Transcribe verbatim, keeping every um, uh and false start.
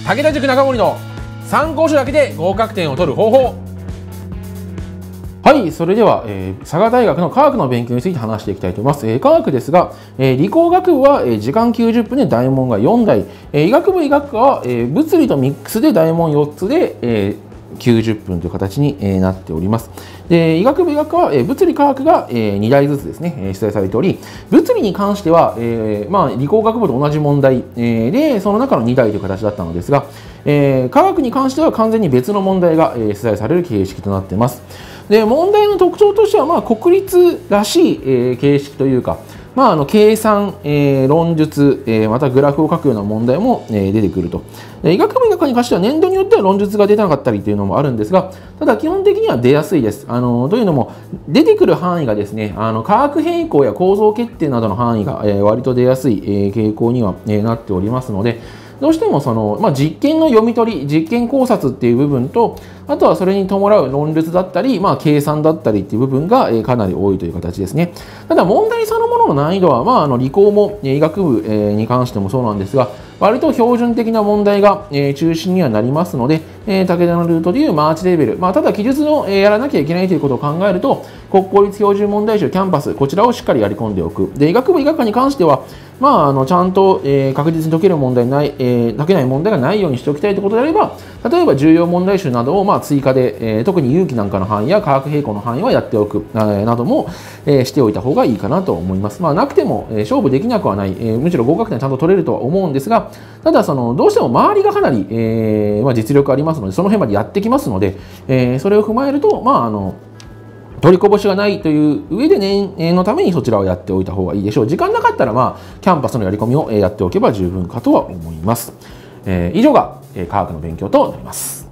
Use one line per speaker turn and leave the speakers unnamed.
武田塾中森の参考書だけで合格点を取る方法。はい、それでは、えー、佐賀大学の科学の勉強について話していきたいと思います。えー、科学ですが、えー、理工学部は、えー、時間きゅうじゅっぷんで大問がよんだい、えー、医学部医学科は、えー、物理とミックスで大問よっつで、えー、きゅうじゅっぷんという形に、えー、なっております。で、医学部医学科は、えー、物理科学が、えー、にだいずつですね、えー、出題されており、物理に関しては、えーまあ、理工学部と同じ問題、えー、で、その中のにだいという形だったのですが、えー、科学に関しては完全に別の問題が、えー、出題される形式となっています。で、問題の特徴としては、まあ、国立らしい、えー、形式というか、まあ、あの計算、えー、論述、えー、またグラフを書くような問題も、えー、出てくると。医学部医学科に関しては年度によっては論述が出なかったりというのもあるんですが、ただ基本的には出やすいです。あのというのも、出てくる範囲がですね、あの化学平衡や構造決定などの範囲が、えー、割と出やすい、えー、傾向には、えー、なっておりますので、どうしてもその、まあ、実験の読み取り、実験考察っていう部分と、あとはそれに伴う論述だったり、まあ、計算だったりっていう部分が、えー、かなり多いという形ですね。ただ問題そのものの難易度は、まあ、あの理工も、えー、医学部、えー、に関してもそうなんですが、割と標準的な問題が、えー、中心にはなりますので、えー、武田のルートでいうマーチレベル、まあ、ただ記述を、えー、やらなきゃいけないということを考えると、国公立標準問題集キャンパス、こちらをしっかりやり込んでおく。で、医学部医学科に関しては、まあ、あのちゃんと、えー、確実に解ける問題ない、えー、解けない問題がないようにしておきたいということであれば、例えば重要問題集などを、まあ、追加で、えー、特に有機なんかの範囲や化学平衡の範囲はやっておく、えー、なども、えー、しておいた方がいいかなと思います。まあ、なくても、えー、勝負できなくはない、えー、むしろ合格点ちゃんと取れるとは思うんですが、ただそのどうしても周りがかなり、えーまあ、実力ありますので、その辺までやってきますので、えー、それを踏まえると、まあ、あの取りこぼしがないという上で念のためにそちらをやっておいた方がいいでしょう。時間なかったら、まあ、キャンパスのやり込みをやっておけば十分かとは思います。えー、以上が科学の勉強となります。